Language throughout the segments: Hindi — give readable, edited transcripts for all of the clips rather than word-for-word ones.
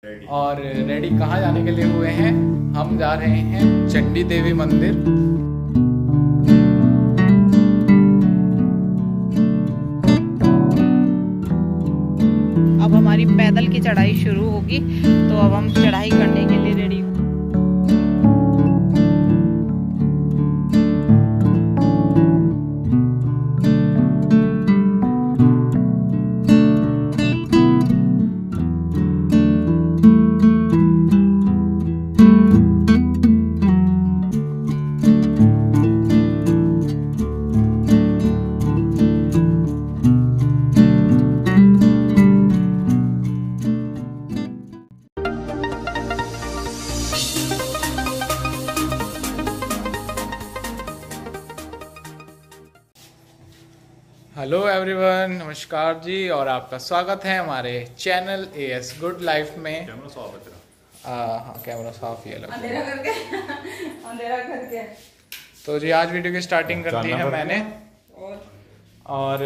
और रेडी कहाँ जाने के लिए हुए हैं? हम जा रहे हैं चंडी देवी मंदिर। अब हमारी पैदल की चढ़ाई शुरू होगी, तो अब हम चढ़ाई करने के लिए रेडी। हेलो एवरीवन, नमस्कार जी, और आपका स्वागत है हमारे चैनल एएस गुड लाइफ में। कैमरा साफ है तेरा? हाँ, कैमरा साफ ही है, अंधेरा करके अंधेरा करके। तो जी आज वीडियो की स्टार्टिंग कर दी है मैंने। और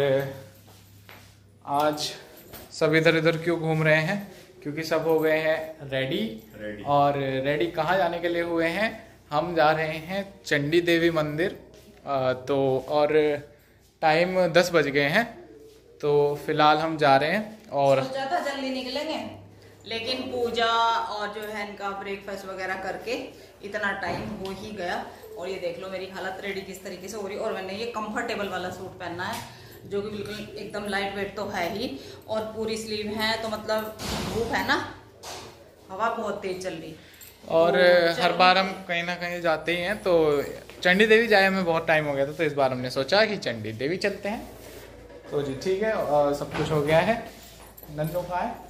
आज सब इधर इधर क्यों घूम रहे हैं? क्योंकि सब हो गए हैं रेडी। और रेडी कहाँ जाने के लिए हुए हैं? हम जा रहे हैं चंडी देवी मंदिर। तो और टाइम 10 बज गए हैं, तो फिलहाल हम जा रहे हैं। और सोचा था जल्दी निकलेंगे, लेकिन पूजा और जो है इनका ब्रेकफास्ट वगैरह करके इतना टाइम हो ही गया। और ये देख लो मेरी हालत रेडी किस तरीके से हो रही है। और मैंने ये कंफर्टेबल वाला सूट पहनना है, जो कि बिल्कुल एकदम लाइट वेट तो है ही, और पूरी स्लीव है, तो मतलब धूप है ना, हवा बहुत तेज चल रही। और हर बार हम कहीं ना कहीं जाते ही हैं, तो चंडी देवी जाए हमें बहुत टाइम हो गया था, तो इस बार हमने सोचा कि चंडी देवी चलते हैं। तो जी ठीक है, और सब कुछ हो गया है। नन्नू कहाँ है?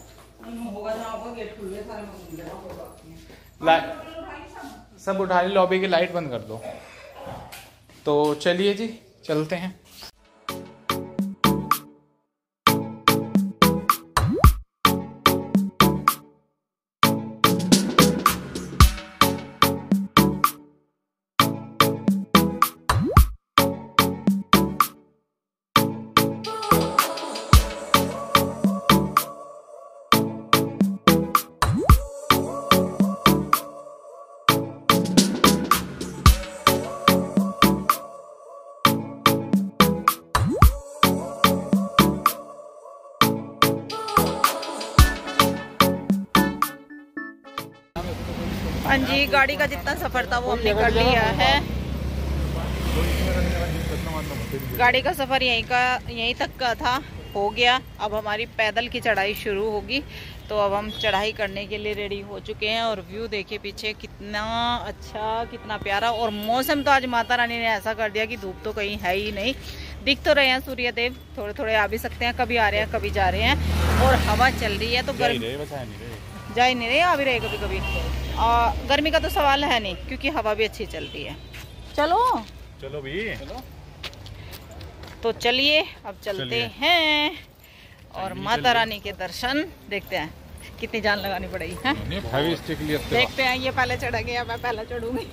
सब उठा ली, लॉबी की लाइट बंद कर दो। तो चलिए जी चलते हैं। हाँ जी, गाड़ी का जितना सफर था वो हमने कर लिया है। गाड़ी का सफर यहीं तक का था, हो गया। अब हमारी पैदल की चढ़ाई शुरू होगी, तो अब हम चढ़ाई करने के लिए रेडी हो चुके हैं। और व्यू देखिए पीछे, कितना अच्छा, कितना प्यारा। और मौसम तो आज माता रानी ने ऐसा कर दिया कि धूप तो कहीं है ही नहीं। दिख तो रहे हैं सूर्य देव, थोड़े थोड़े आ भी सकते हैं, कभी आ रहे हैं कभी जा रहे हैं। और हवा चल रही है, तो गर्मी जा ही नहीं रहे, आ भी रहे कभी कभी। और गर्मी का तो सवाल है नहीं, क्योंकि हवा भी अच्छी चल रही है। चलो चलो भी, तो चलिए अब चलते हैं, और माता रानी के दर्शन देखते हैं। कितनी जान लगानी पड़ेगी है? देखते हैं। ये पहले चढ़ गया, मैं पहले चढ़ूंगी।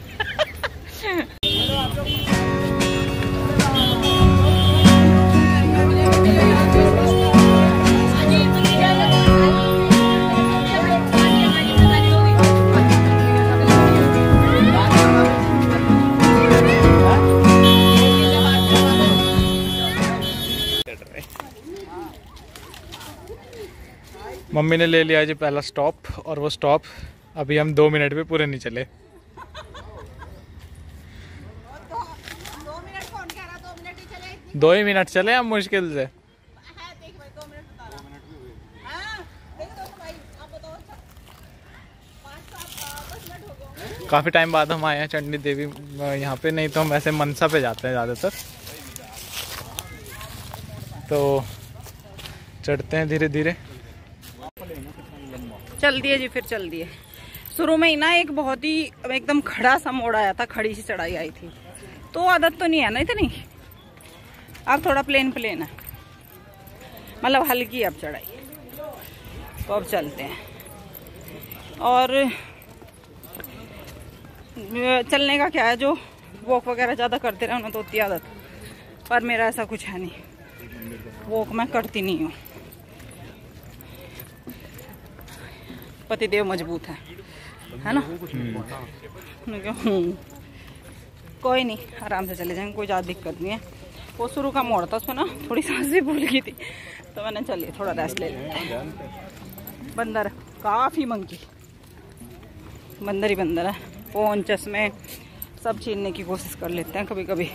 मम्मी ने ले लिया जी पहला स्टॉप, और वो स्टॉप अभी हम 2 मिनट भी पूरे नहीं चले। 2 ही मिनट चले हम मुश्किल से। काफ़ी टाइम बाद हम आए हैं चंडी देवी यहाँ पे, नहीं तो हम ऐसे मनसा पे जाते हैं ज़्यादातर। तो चढ़ते हैं धीरे धीरे। चल दिए जी, फिर चल दिए। शुरू में ही ना एक बहुत ही एकदम खड़ा सा मोड़ आया था, खड़ी सी चढ़ाई आई थी, तो आदत तो नहीं है ना इतनी। अब थोड़ा प्लेन है, मतलब हल्की अब चढ़ाई। तो अब चलते हैं। और चलने का क्या है, जो वॉक वगैरह ज़्यादा करते रहे उन्हें तो होती आदत, पर मेरा ऐसा कुछ है नहीं, वॉक मैं करती नहीं हूँ। पतिदेव मजबूत है ना। कोई नहीं, आराम से चले जाएंगे, कोई ज़्यादा दिक्कत नहीं है। वो शुरू का मोड़ था उसमें ना थोड़ी सांसें भूल गई थी, तो मैंने चलिए थोड़ा रेस्ट ले लेते हैं। बंदर काफ़ी मंकी, बंदर ही बंदर है। फोन चश्मे सब छीनने की कोशिश कर लेते हैं कभी कभी।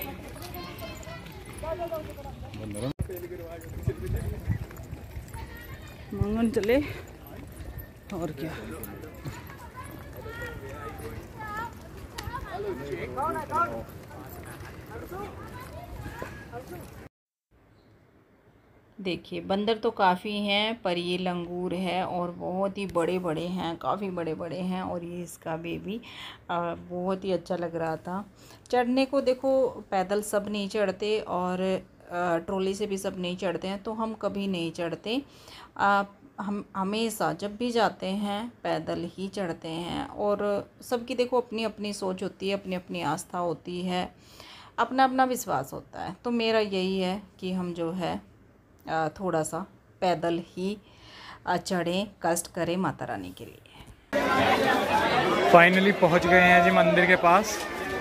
मंगन चले और क्या। देखिए बंदर तो काफ़ी हैं, पर ये लंगूर है और बहुत ही बड़े बड़े हैं, काफ़ी बड़े बड़े हैं। और ये इसका बेबी बहुत ही अच्छा लग रहा था चढ़ने को। देखो पैदल सब नहीं चढ़ते और ट्रॉली से भी सब नहीं चढ़ते हैं, तो हम कभी नहीं चढ़ते। हम हमेशा जब भी जाते हैं पैदल ही चढ़ते हैं। और सबकी देखो अपनी अपनी सोच होती है, अपनी अपनी आस्था होती है, अपना अपना विश्वास होता है। तो मेरा यही है कि हम जो है थोड़ा सा पैदल ही चढ़ें, कष्ट करें माता रानी के लिए। फाइनली पहुंच गए हैं जी मंदिर के पास,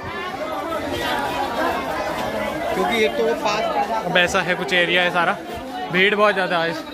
क्योंकि एक तो पास अब ऐसा है कुछ एरिया है सारा, भीड़ बहुत ज़्यादा है।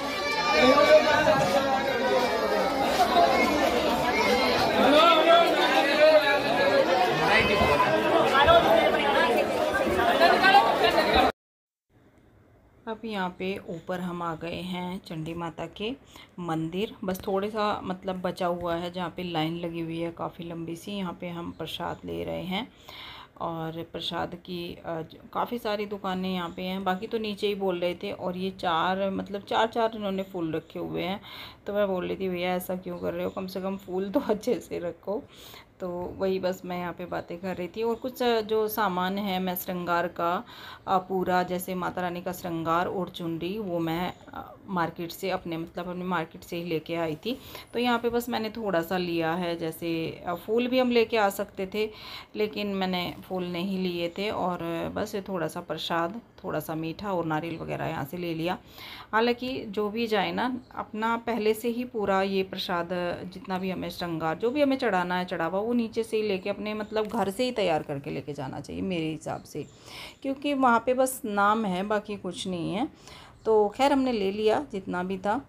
अब यहाँ पे ऊपर हम आ गए हैं चंडी माता के मंदिर। बस थोड़े सा मतलब बचा हुआ है जहाँ पे लाइन लगी हुई है काफ़ी लंबी सी। यहाँ पे हम प्रसाद ले रहे हैं और प्रसाद की काफ़ी सारी दुकानें यहाँ पे हैं। बाकी तो नीचे ही बोल रहे थे। और ये चार इन्होंने फूल रखे हुए हैं। तो मैं बोल रही थी भैया ऐसा क्यों कर रहे हो, कम से कम फूल तो अच्छे से रखो। तो वही बस मैं यहाँ पे बातें कर रही थी। और कुछ जो सामान है मैं श्रृंगार का पूरा, जैसे माता रानी का श्रृंगार और चुनरी, वो मैं मार्केट से अपने मार्केट से ही लेके आई थी। तो यहाँ पे बस मैंने थोड़ा सा लिया है। जैसे फूल भी हम लेके आ सकते थे, लेकिन मैंने फूल नहीं लिए थे। और बस ये थोड़ा सा प्रसाद, थोड़ा सा मीठा और नारियल वगैरह यहाँ से ले लिया। हालांकि जो भी जाए ना, अपना पहले से ही पूरा ये प्रसाद जितना भी हमें श्रृंगार, जो भी हमें चढ़ाना है चढ़ावा, वो नीचे से ही लेके अपने घर से ही तैयार करके लेके जाना चाहिए मेरे हिसाब से। क्योंकि वहाँ पे बस नाम है, बाकी कुछ नहीं है। तो खैर हमने ले लिया जितना भी था,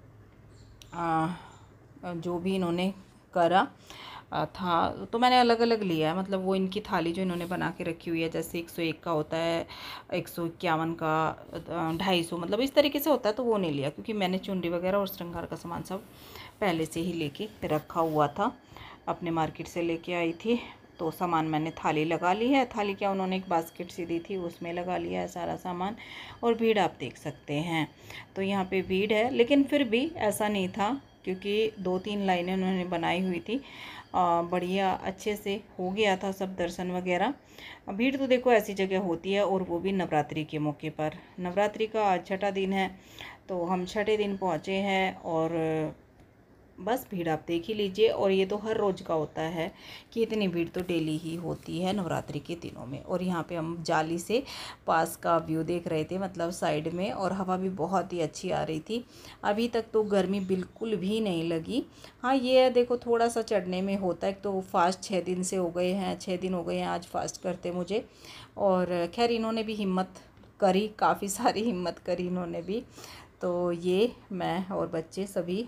जो भी इन्होंने करा था। तो मैंने अलग अलग लिया है। वो इनकी थाली जो इन्होंने बना के रखी हुई है, जैसे 101 का होता है, 151 का, 250, इस तरीके से होता है। तो वो नहीं लिया क्योंकि मैंने चुनरी वगैरह और श्रृंगार का सामान सब पहले से ही लेके रखा हुआ था, अपने मार्केट से लेके आई थी। तो सामान मैंने थाली लगा ली है। थाली क्या, उन्होंने एक बास्केट सी दी थी, उसमें लगा लिया है सारा सामान। और भीड़ आप देख सकते हैं, तो यहाँ पे भीड़ है, लेकिन फिर भी ऐसा नहीं था क्योंकि 2-3 लाइनें उन्होंने बनाई हुई थी। बढ़िया अच्छे से हो गया था सब दर्शन वगैरह। भीड़ तो देखो ऐसी जगह होती है, और वो भी नवरात्रि के मौके पर। नवरात्रि का आज 6ठा दिन है, तो हम 6ठे दिन पहुँचे हैं। और बस भीड़ आप देख ही लीजिए। और ये तो हर रोज़ का होता है कि इतनी भीड़ तो डेली ही होती है नवरात्रि के दिनों में। और यहाँ पे हम जाली से पास का व्यू देख रहे थे, साइड में, और हवा भी बहुत ही अच्छी आ रही थी। अभी तक तो गर्मी बिल्कुल भी नहीं लगी। हाँ ये है, देखो थोड़ा सा चढ़ने में होता है। तो फास्ट 6 दिन से हो गए हैं, 6 दिन हो गए हैं आज फास्ट करते मुझे। और खैर इन्होंने भी हिम्मत करी, काफ़ी सारी हिम्मत करी इन्होंने भी। तो ये मैं और बच्चे सभी,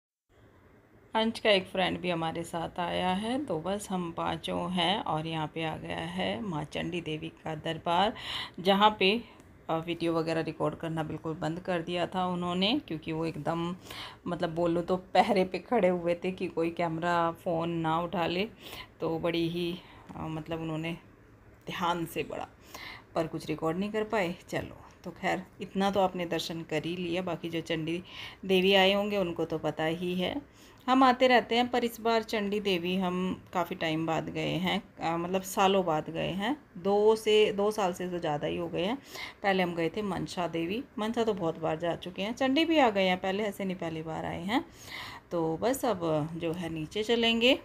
अंश का एक फ्रेंड भी हमारे साथ आया है। तो बस हम 5 हैं। और यहाँ पे आ गया है माँ चंडी देवी का दरबार, जहाँ पे वीडियो वगैरह रिकॉर्ड करना बिल्कुल बंद कर दिया था उन्होंने, क्योंकि वो एकदम बोलूँ तो पहरे पे खड़े हुए थे कि कोई कैमरा फ़ोन ना उठा ले। तो बड़ी ही उन्होंने ध्यान से बड़ा, पर कुछ रिकॉर्ड नहीं कर पाए। चलो, तो खैर इतना तो आपने दर्शन कर ही लिया। बाकी जो चंडी देवी आए होंगे उनको तो पता ही है, हम आते रहते हैं। पर इस बार चंडी देवी हम काफ़ी टाइम बाद गए हैं, सालों बाद गए हैं। 2 साल से तो ज़्यादा ही हो गए हैं। पहले हम गए थे मनसा देवी। मनसा तो बहुत बार जा चुके हैं, चंडी भी आ गए हैं पहले, ऐसे नहीं पहली बार आए हैं। तो बस अब जो है नीचे चलेंगे।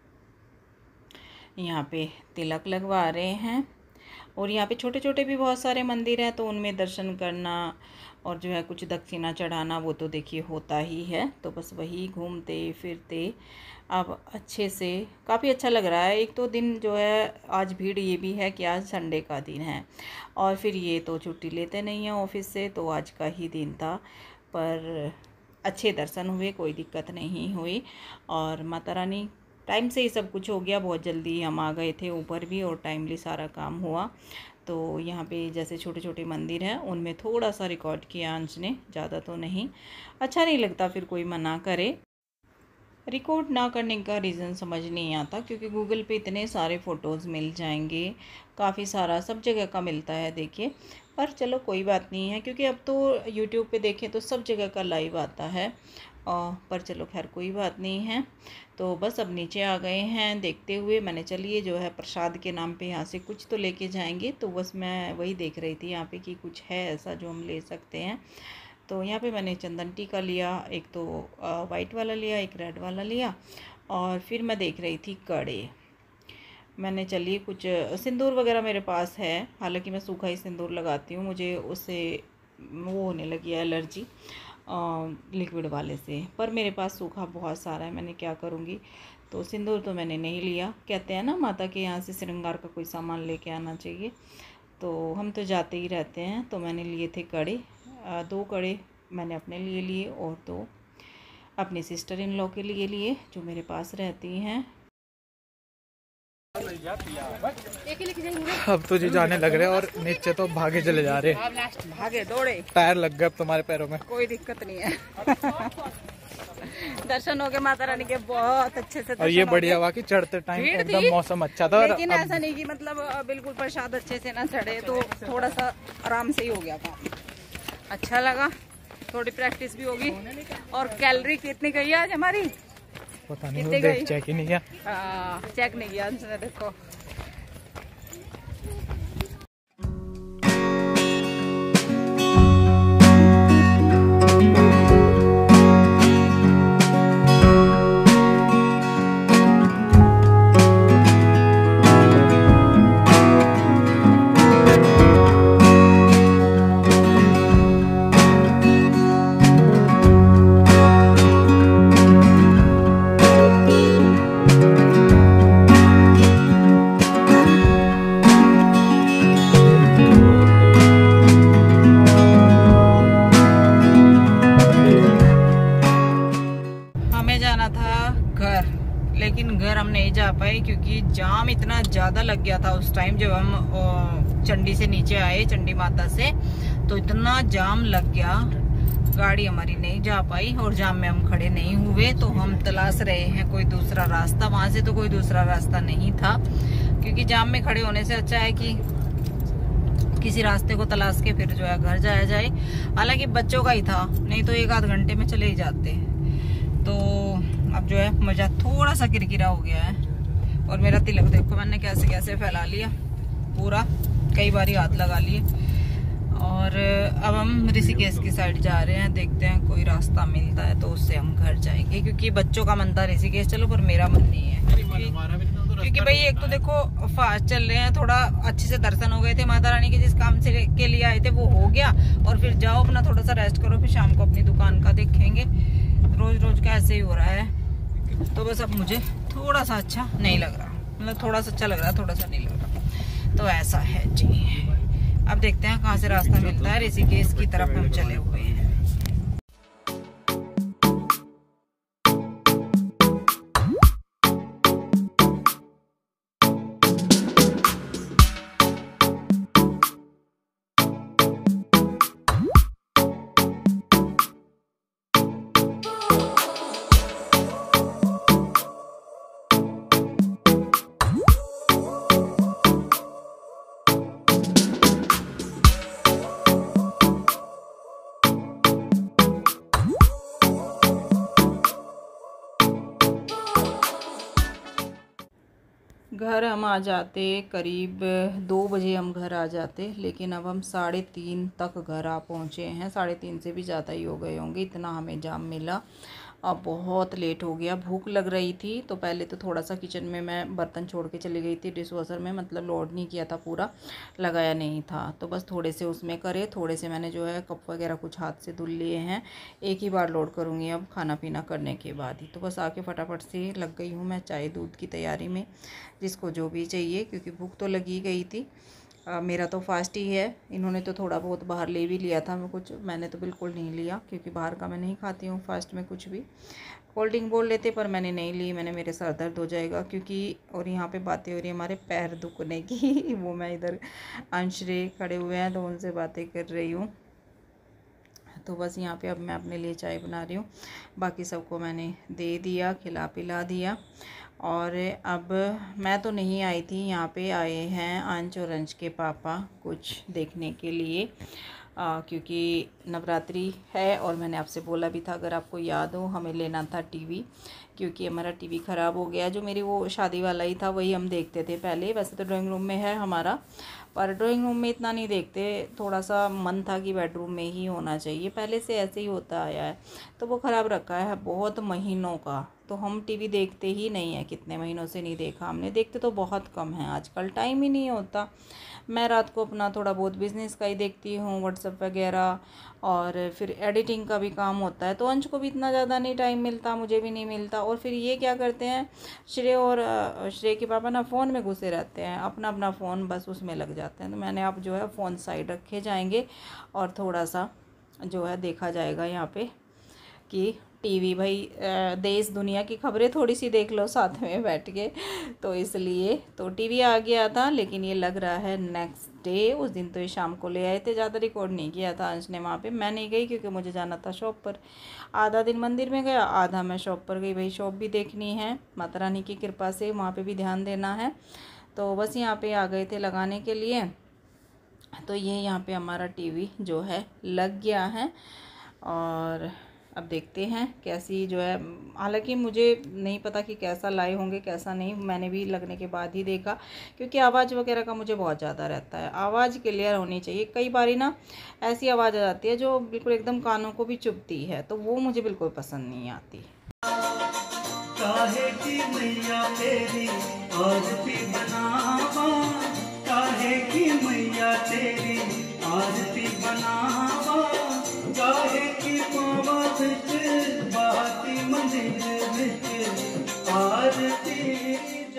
यहाँ पे तिलक लगवा रहे हैं। और यहाँ पे छोटे छोटे भी बहुत सारे मंदिर हैं, तो उनमें दर्शन करना और जो है कुछ दक्षिणा चढ़ाना वो तो देखिए होता ही है। तो बस वही घूमते फिरते अब अच्छे से काफ़ी अच्छा लग रहा है। एक तो दिन जो है आज भीड़ ये भी है कि आज संडे का दिन है और फिर ये तो छुट्टी लेते नहीं हैं ऑफिस से, तो आज का ही दिन था। पर अच्छे दर्शन हुए, कोई दिक्कत नहीं हुई और माता रानी टाइम से ही सब कुछ हो गया। बहुत जल्दी हम आ गए थे ऊपर भी और टाइमली सारा काम हुआ। तो यहाँ पे जैसे छोटे छोटे मंदिर हैं उनमें थोड़ा सा रिकॉर्ड किया अंश ने, ज़्यादा तो नहीं। अच्छा नहीं लगता फिर कोई मना करे। रिकॉर्ड ना करने का रीज़न समझ नहीं आता क्योंकि गूगल पे इतने सारे फ़ोटोज़ मिल जाएंगे, काफ़ी सारा सब जगह का मिलता है देखिए। पर चलो कोई बात नहीं है क्योंकि अब तो यूट्यूब पे देखें तो सब जगह का लाइव आता है। पर चलो खैर कोई बात नहीं है। तो बस अब नीचे आ गए हैं देखते हुए। मैंने चलिए जो है प्रसाद के नाम पे यहाँ से कुछ तो लेके जाएंगे, तो बस मैं वही देख रही थी यहाँ पे कि कुछ है ऐसा जो हम ले सकते हैं। तो यहाँ पे मैंने चंदन टीका लिया, एक तो वाइट वाला लिया, एक रेड वाला लिया और फिर मैं देख रही थी कड़े। मैंने चलिए कुछ सिंदूर वगैरह मेरे पास है, हालांकि मैं सूखा ही सिंदूर लगाती हूँ, मुझे उससे वो होने लगी है एलर्जी लिक्विड वाले से। पर मेरे पास सूखा बहुत सारा है, मैंने क्या करूँगी। तो सिंदूर तो मैंने नहीं लिया। कहते हैं ना माता के यहाँ से श्रृंगार का कोई सामान लेके आना चाहिए, तो हम तो जाते ही रहते हैं। तो मैंने लिए थे कड़े, 2 कड़े मैंने अपने लिए लिए और 2 अपनी सिस्टर इन लॉ के लिए जो मेरे पास रहती हैं। अब तो जी जाने लग रहे हैं और नीचे तो भागे चले जा रहे, भागे दौड़े, टायर लग गए अब तुम्हारे पैरों में। कोई दिक्कत नहीं है। दर्शन हो गए माता रानी के बहुत अच्छे से। और ये बढ़िया हुआ कि चढ़ते टाइम एकदम मौसम अच्छा था। लेकिन ऐसा नहीं कि मतलब बिल्कुल प्रसाद अच्छे से ना चढ़े, तो थोड़ा सा आराम से ही हो गया था। अच्छा लगा, थोड़ी प्रैक्टिस भी होगी। और कैलोरी कितनी गई आज हमारी पता नहीं, देख चेक ही नहीं किया। चेक नहीं किया उसने, देखो। लेकिन घर हम नहीं जा पाए क्योंकि जाम इतना ज़्यादा लग गया था उस टाइम जब हम चंडी से नीचे आए, चंडी माता से। तो इतना जाम लग गया, गाड़ी हमारी नहीं जा पाई और जाम में हम खड़े नहीं हुए। तो हम तलाश रहे हैं कोई दूसरा रास्ता। वहां से तो कोई दूसरा रास्ता नहीं था क्योंकि जाम में खड़े होने से अच्छा है कि किसी रास्ते को तलाश के फिर जो है घर जाया जाए। हालांकि बच्चों का ही था, नहीं तो 1-8 घंटे में चले ही जाते। तो अब जो है मजा थोड़ा सा किरकिरा हो गया है। और मेरा तिलक देखो मैंने कैसे कैसे फैला लिया पूरा, कई बार हाथ लगा लिए। और अब हम ऋषिकेश की साइड जा रहे हैं, देखते हैं कोई रास्ता मिलता है तो उससे हम घर जाएंगे क्योंकि बच्चों का मन था ऋषिकेश चलो, पर मेरा मन नहीं है क्योंकि भाई एक तो देखो फास्ट चल रहे हैं, थोड़ा अच्छे से दर्शन हो गए थे माता रानी के, जिस काम से के लिए आए थे वो हो गया। और फिर जाओ अपना थोड़ा सा रेस्ट करो, फिर शाम को अपनी दुकान का देखेंगे। रोज रोज का ऐसे ही हो रहा है। तो बस अब मुझे थोड़ा सा अच्छा नहीं लग रहा, मतलब थोड़ा सा अच्छा लग रहा है, थोड़ा सा नहीं लग रहा। तो ऐसा है जी। अब देखते हैं कहाँ से रास्ता मिलता है। ऋषिकेश की तरफ हम चले हुए हैं। घर हम आ जाते करीब 2 बजे हम घर आ जाते, लेकिन अब हम 3:30 तक घर आ पहुँचे हैं। 3:30 से भी ज़्यादा ही हो गए होंगे, इतना हमें जाम मिला। अब बहुत लेट हो गया, भूख लग रही थी तो पहले तो थोड़ा सा किचन में मैं बर्तन छोड़ के चली गई थी डिश वॉशर में, मतलब लोड नहीं किया था, पूरा लगाया नहीं था, तो बस थोड़े से उसमें करे, थोड़े से मैंने जो है कप वगैरह कुछ हाथ से धुल लिए हैं। एक ही बार लोड करूँगी अब खाना पीना करने के बाद ही। तो बस आके फटाफट से लग गई हूँ मैं चाय दूध की तैयारी में, जिसको जो भी चाहिए, क्योंकि भूख तो लगी गई थी। मेरा तो फास्ट ही है। इन्होंने तो थोड़ा बहुत बाहर ले भी लिया था, मैं कुछ मैंने तो बिल्कुल नहीं लिया, क्योंकि बाहर का मैं नहीं खाती हूँ फास्ट में कुछ भी। कोल्ड ड्रिंक बोल लेते पर मैंने नहीं ली, मैंने मेरे सर दर्द हो जाएगा क्योंकि, और यहाँ पे बातें हो रही है हमारे पैर दुखने की वो मैं इधर अंशरे खड़े हुए हैं तो उनसे बातें कर रही हूँ। तो बस यहाँ पे अब मैं अपने लिए चाय बना रही हूँ, बाकी सबको मैंने दे दिया, खिला पिला दिया। और अब मैं तो नहीं आई थी, यहाँ पे आए हैं अंश और अंश के पापा कुछ देखने के लिए, क्योंकि नवरात्रि है। और मैंने आपसे बोला भी था, अगर आपको याद हो, हमें लेना था टीवी, क्योंकि हमारा टीवी ख़राब हो गया। जो मेरी वो शादी वाला ही था वही हम देखते थे पहले, वैसे तो ड्राइंग रूम में है हमारा, पर ड्राइंग रूम में इतना नहीं देखते, थोड़ा सा मन था कि बेडरूम में ही होना चाहिए, पहले से ऐसे ही होता आया है। तो वो ख़राब रखा है बहुत महीनों का, तो हम टीवी देखते ही नहीं है, कितने महीनों से नहीं देखा हमने, देखते तो बहुत कम है आजकल, टाइम ही नहीं होता। मैं रात को अपना थोड़ा बहुत बिज़नेस का ही देखती हूँ, व्हाट्सएप वगैरह, और फिर एडिटिंग का भी काम होता है, तो अंश को भी इतना ज़्यादा नहीं टाइम मिलता, मुझे भी नहीं मिलता। और फिर ये क्या करते हैं, श्रेय के पापा ना फ़ोन में घुसे रहते हैं, अपना अपना फ़ोन बस उसमें लग जाते हैं। तो मैंने अब जो है फ़ोन साइड रखे जाएंगे और थोड़ा सा जो है देखा जाएगा यहाँ पे कि टीवी, भाई देश दुनिया की खबरें थोड़ी सी देख लो साथ में बैठ के, तो इसलिए तो टीवी आ गया था। लेकिन ये लग रहा है नेक्स्ट डे, उस दिन तो ये शाम को ले आए थे, ज़्यादा रिकॉर्ड नहीं किया था अंश ने वहाँ पे। मैं नहीं गई क्योंकि मुझे जाना था शॉप पर, आधा दिन मंदिर में गया, आधा मैं शॉप पर गई, भाई शॉप भी देखनी है, माता रानी की कृपा से वहाँ पर भी ध्यान देना है। तो बस यहाँ पर आ गए थे लगाने के लिए। तो ये यहाँ पर हमारा टीवी जो है लग गया है, और अब देखते हैं कैसी जो है, हालांकि मुझे नहीं पता कि कैसा लाए होंगे कैसा नहीं, मैंने भी लगने के बाद ही देखा, क्योंकि आवाज़ वगैरह का मुझे बहुत ज़्यादा रहता है, आवाज़ क्लियर होनी चाहिए। कई बारी ना ऐसी आवाज़ आ जाती है जो बिल्कुल एकदम कानों को भी चुभती है, तो वो मुझे बिल्कुल पसंद नहीं आती। काहे की मैया तेरी आरती बनावा, काहे की मैया तेरी आरती बनावा, काहे की पावा बिच बाती मंदिर बिच आरती।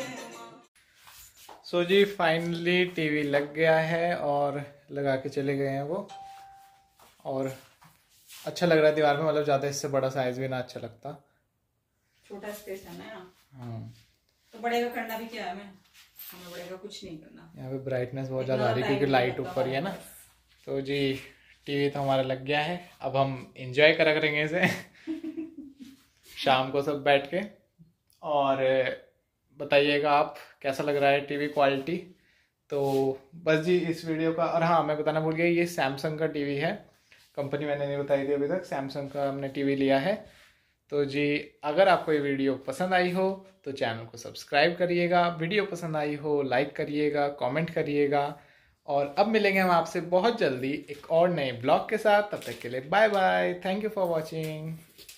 सो जी फाइनली टीवी लग गया है और लगा के चले गए हैं वो, और अच्छा लग रहा है दीवार में, मतलब ज़्यादा इससे बड़ा साइज भी ना अच्छा लगता, छोटा स्पेस है ना। हाँ तो बड़े का करना भी क्या है, हमें बड़े का कुछ नहीं करना। यहाँ पे ब्राइटनेस बहुत ज़्यादा आ रही है क्योंकि लाइट ऊपर ही है ना। तो जी टीवी तो हमारा लग गया है, अब हम इंजॉय करा करेंगे इसे शाम को सब बैठ के। और बताइएगा आप कैसा लग रहा है टीवी क्वालिटी। तो बस जी इस वीडियो का, और हाँ मैं बताना भूल गया, ये सैमसंग का टीवी है, कंपनी मैंने नहीं बताई थी अभी तक, सैमसंग का हमने टीवी लिया है। तो जी अगर आपको ये वीडियो पसंद आई हो तो चैनल को सब्सक्राइब करिएगा, वीडियो पसंद आई हो लाइक करिएगा, कमेंट करिएगा, और अब मिलेंगे हम आपसे बहुत जल्दी एक और नए ब्लॉग के साथ। तब तक के लिए bye bye, thank you for watching.